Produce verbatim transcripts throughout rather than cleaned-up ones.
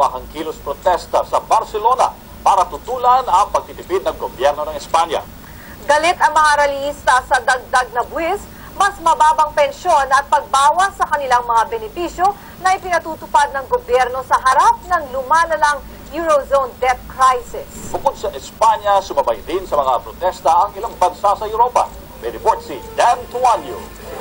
malawakang kilos protesta sa Barcelona para tutulan ang pagtitipid ng gobyerno ng Espanya. Galit ang mga rallyista sa dagdag na buwis, mas mababang pensyon at pagbawas sa kanilang mga benepisyo na ipinatutupad ng gobyerno sa harap ng lumalalang Eurozone debt crisis. Bukod sa Espanya, sumabay din sa mga protesta ang ilang bansa sa Europa. May report si Dan Tuaño.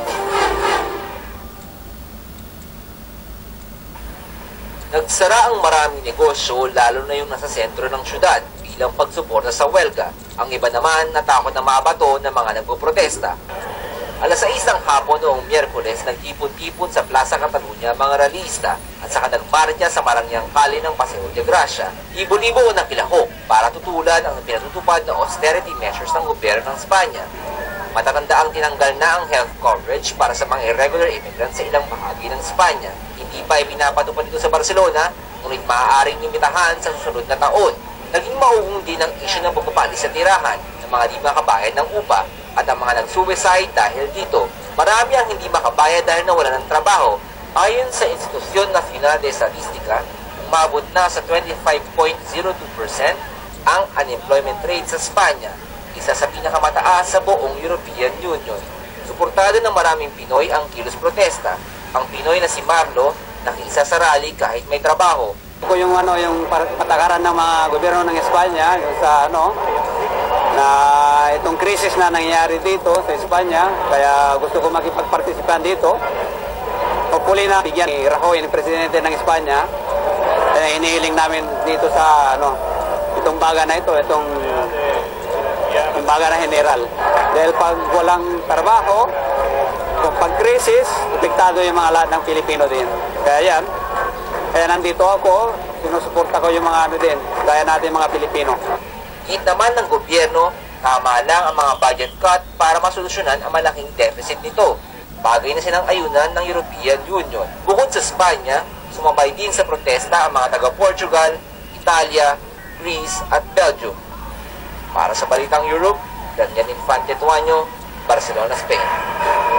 Nagsara ang maraming negosyo, lalo na yung nasa sentro ng syudad, bilang pagsuporta sa welga. Ang iba naman natakot na mabato ng mga nagpoprotesta. Alas sais ng hapon noong Miyerkules, nagtipon-tipon sa Plaza Catalunya mga ralista at saka nagmarcha sa Marangyang Kali ng Paseo de Gracia. Libo-libo ng kilahok para tutulan ang pinatutupad na austerity measures ng gobyerno ng Espanya. Matatanda ang tinanggal na ang health coverage para sa mga irregular immigrants sa ilang bahagi ng Espanya. Hindi pa ipinapatupad dito sa Barcelona, ngunit maaaring limitahan sa susunod na taon. Naging mauung din ang isyu ng pagpapalis sa tirahan ng mga di makabayad ng upa at ang mga nag-suicide dahil dito. Marami ang hindi makabayad dahil nawala ng trabaho. Ayon sa Institusyon Nacional de Statistica, umabot na sa twenty-five point zero two percent ang unemployment rate sa Espanya, isa sa pinakamataas sa buong European Union. Suportado ng maraming Pinoy ang kilos protesta. Ang Pinoy na si Marlo, nakiisa sa rally kahit may trabaho. Ito yung ano yung patakaran ng mga gobyerno ng Espanya yung sa ano na itong krisis na nangyayari dito sa Espanya, kaya gusto ko makipagpartisipan dito. Hopefully na bigyan ni Rajoy, ni Presidente ng Espanya, eh, inihiling namin dito sa ano itong baga na ito, itong yung baga na general. Dahil pag walang trabaho, kung pag krisis, apektado yung mga lahat ng Pilipino din. Kaya yan, kaya nandito ako, sinusuporta ko yung mga ano din, kaya natin mga Pilipino. Hit naman ng gobyerno, tama lang ang mga budget cut para masolusyonan ang malaking deficit nito. Bagay na silang ayunan ng European Union. Bukod sa Espanya, sumabay din sa protesta ang mga taga-Portugal, Italia, Greece at Belgium. Para sa Balitang Europe, ganyan Infante Tuaño, Barcelona, Spain.